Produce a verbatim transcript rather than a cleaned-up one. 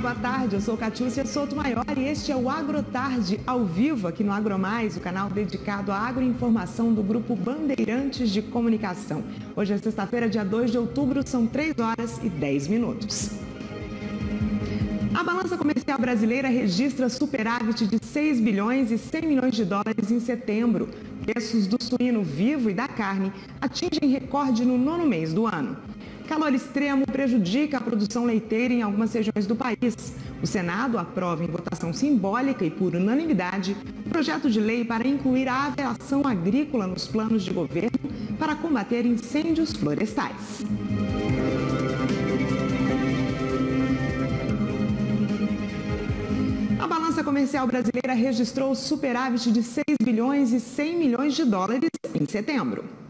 boa tarde. Eu sou Catiúcia Sotomayor e este é o AgroTarde ao vivo aqui no AgroMais, o canal dedicado à agroinformação do Grupo Bandeirantes de Comunicação. Hoje é sexta-feira, dia dois de outubro, são três horas e dez minutos. A balança comercial brasileira registra superávit de seis bilhões e cem milhões de dólares em setembro. Preços do suíno vivo e da carne atingem recorde no nono mês do ano. Calor extremo prejudica a produção leiteira em algumas regiões do país. O Senado aprova em votação simbólica e por unanimidade o projeto de lei para incluir a aviação agrícola nos planos de governo para combater incêndios florestais. A balança comercial brasileira registrou superávit de seis bilhões e cem milhões de dólares em setembro.